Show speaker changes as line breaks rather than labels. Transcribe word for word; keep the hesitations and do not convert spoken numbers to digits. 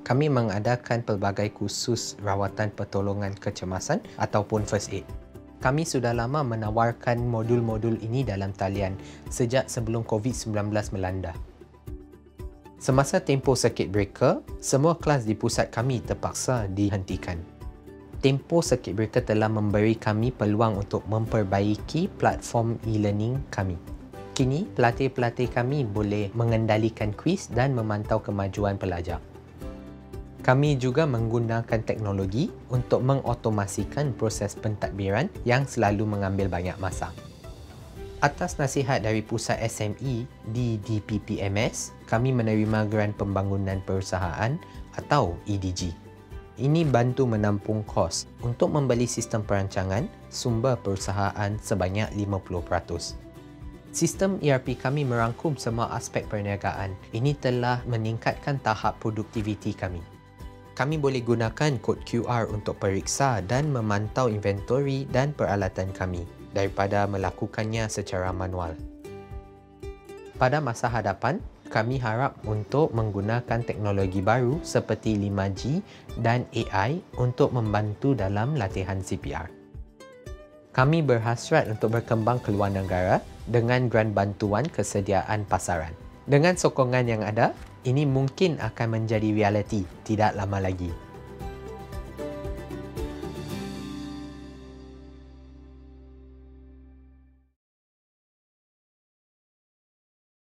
kami mengadakan pelbagai kursus rawatan pertolongan kecemasan ataupun first aid. Kami sudah lama menawarkan modul-modul ini dalam talian sejak sebelum COVID sembilan belas melanda. Semasa tempoh circuit breaker, semua kelas di pusat kami terpaksa dihentikan. Tempoh circuit breaker telah memberi kami peluang untuk memperbaiki platform e-learning kami. Kini, pelatih-pelatih kami boleh mengendalikan kuis dan memantau kemajuan pelajar. Kami juga menggunakan teknologi untuk mengautomasikan proses pentadbiran yang selalu mengambil banyak masa. Atas nasihat dari Pusat S M E di D P P M S, kami menerima Geran Pembangunan Perusahaan atau E D G. Ini bantu menampung kos untuk membeli sistem perancangan sumber perusahaan sebanyak lima puluh peratus. Sistem E R P kami merangkum semua aspek perniagaan. Ini telah meningkatkan tahap produktiviti kami. Kami boleh gunakan kod Q R untuk periksa dan memantau inventory dan peralatan kami daripada melakukannya secara manual. Pada masa hadapan, kami harap untuk menggunakan teknologi baru seperti lima G dan A I untuk membantu dalam latihan C P R. Kami berhasrat untuk berkembang ke luar negara dengan geran bantuan kesediaan pasaran. Dengan sokongan yang ada, ini mungkin akan menjadi realiti tidak lama lagi.